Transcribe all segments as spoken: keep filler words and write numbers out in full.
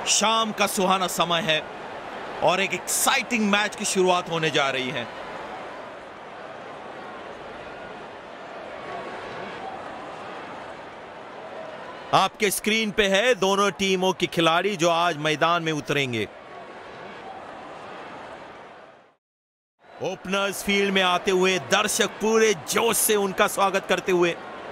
शाम का सुहाना समय है और एक एक्साइटिंग मैच की शुरुआत होने जा रही है। आपके स्क्रीन पे है दोनों टीमों के खिलाड़ी जो आज मैदान में उतरेंगे। ओपनर्स फील्ड में आते हुए दर्शक पूरे जोश से उनका स्वागत करते हुए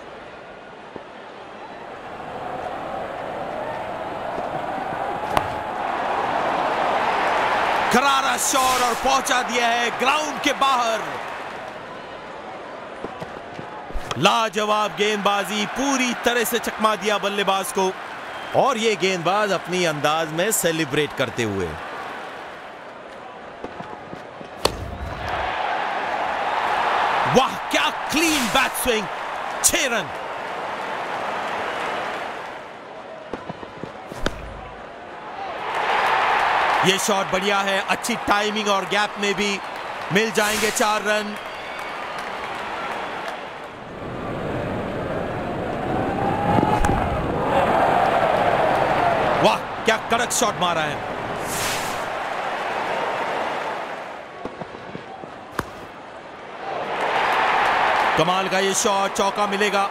करारा शॉट और पहुंचा दिया है ग्राउंड के बाहर। लाजवाब गेंदबाजी, पूरी तरह से चकमा दिया बल्लेबाज को और ये गेंदबाज अपनी अंदाज में सेलिब्रेट करते हुए। वाह क्या क्लीन बैक स्विंग, छह रन। ये शॉट बढ़िया है, अच्छी टाइमिंग और गैप में भी मिल जाएंगे चार रन। वाह क्या कड़क शॉट मारा है। कमाल का ये शॉट, चौका मिलेगा।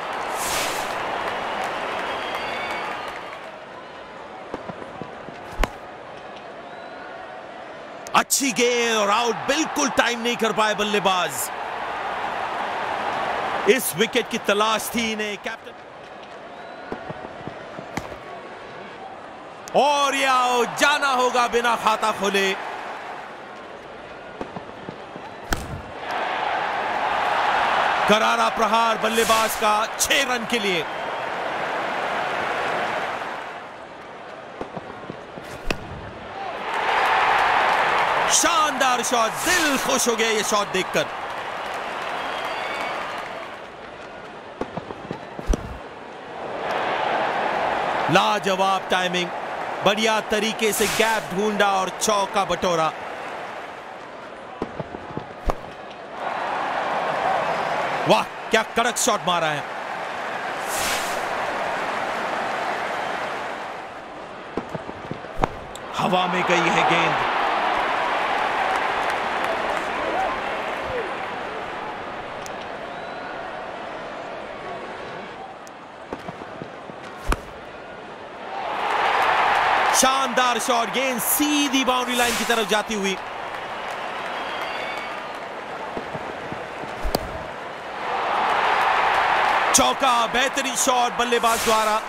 अच्छी गेंद और आउट, बिल्कुल टाइम नहीं कर पाए बल्लेबाज। इस विकेट की तलाश थी इन्हें। कैप्टन और ये आउट, जाना होगा बिना खाता खोले। करारा प्रहार बल्लेबाज का छह रन के लिए। शानदार शॉट, दिल खुश हो गया ये शॉट देखकर। लाजवाब टाइमिंग, बढ़िया तरीके से गैप ढूंढा और चौका बटोरा। वाह क्या कड़क शॉट मारा है। हवा में गई है गेंद। शानदार शॉट, गेंद सीधी बाउंड्री लाइन की तरफ जाती हुई। चौका, बेहतरीन शॉट बल्लेबाज द्वारा।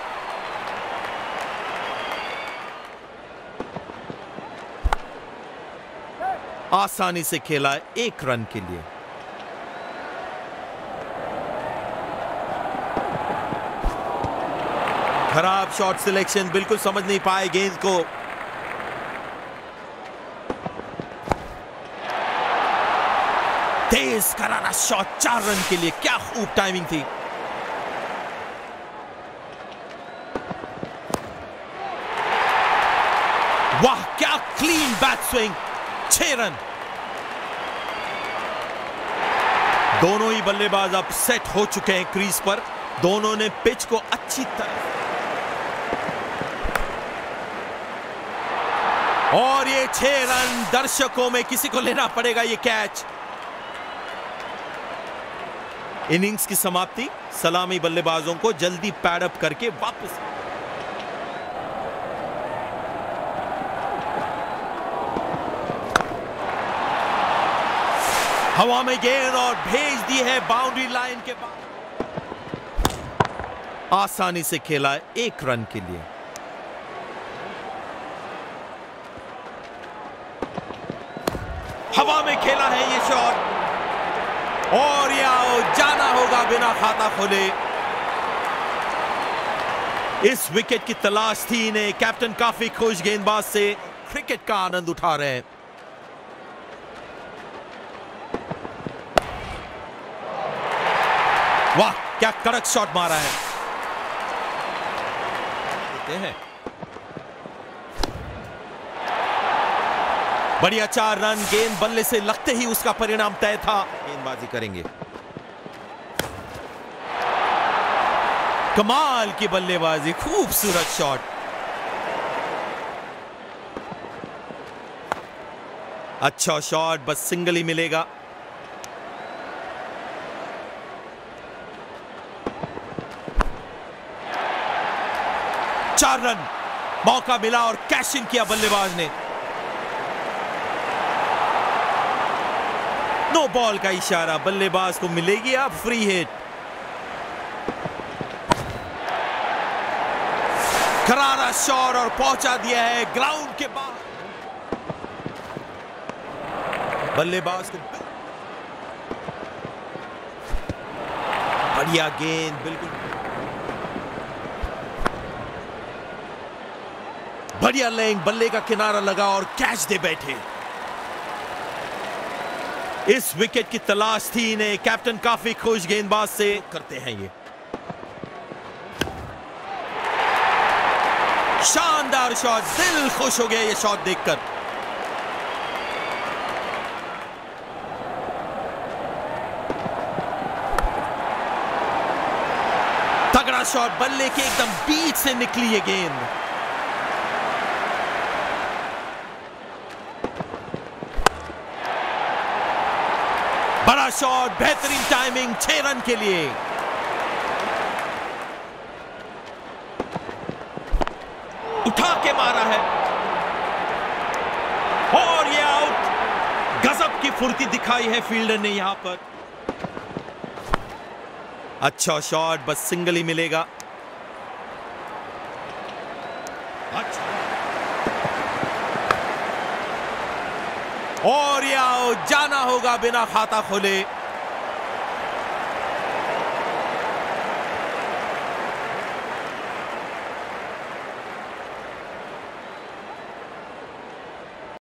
आसानी से खेला एक रन के लिए। खराब शॉट सिलेक्शन, बिल्कुल समझ नहीं पाए गेंद को। तेज करारा शॉट, चार रन के लिए। क्या खूब टाइमिंग थी। वाह क्या क्लीन बैक स्विंग, छह रन। दोनों ही बल्लेबाज अब सेट हो चुके हैं क्रीज पर। दोनों ने पिच को अच्छी तरह और ये छह रन, दर्शकों में किसी को लेना पड़ेगा ये कैच। इनिंग्स की समाप्ति, सलामी बल्लेबाजों को जल्दी पैडअप करके वापस। हवा में गेंद और भेज दी है बाउंड्री लाइन के बाद। आसानी से खेला एक रन के लिए। हवा में खेला है ये शॉट और ये आउट, जाना होगा बिना खाता खोले। इस विकेट की तलाश थी इन्हें। कैप्टन काफी खुश गेंदबाज से क्रिकेट का आनंद उठा रहे हैं। वाह क्या कड़क शॉट मारा है। देखते हैं, बढ़िया चार रन। गेंद बल्ले से लगते ही उसका परिणाम तय था। गेंदबाजी करेंगे। कमाल की बल्लेबाजी, खूबसूरत शॉट। अच्छा शॉट, बस सिंगल ही मिलेगा। चार रन, मौका मिला और कैश इन किया बल्लेबाज ने। नो बॉल का इशारा, बल्लेबाज को मिलेगी अब फ्री हिट। करारा शॉट और पहुंचा दिया है ग्राउंड के बाहर। बल्लेबाज को बढ़िया गेंद, बिल्कुल बढ़िया लेंग, बल्ले का किनारा लगा और कैच दे बैठे। इस विकेट की तलाश थी इन्हें। कैप्टन काफी खुश गेंदबाज से करते हैं ये। शानदार शॉट, दिल खुश हो गया ये शॉट देखकर। तगड़ा शॉट, बल्ले के एकदम बीच से निकली ये गेंद। बड़ा शॉट, बेहतरीन टाइमिंग, छह रन के लिए। उठा के मारा है और ये आउट। गजब की फुर्ती दिखाई है फील्डर ने यहां पर। अच्छा शॉट, बस सिंगल ही मिलेगा। अच्छा और ये आउट, जाना होगा बिना खाता खोले।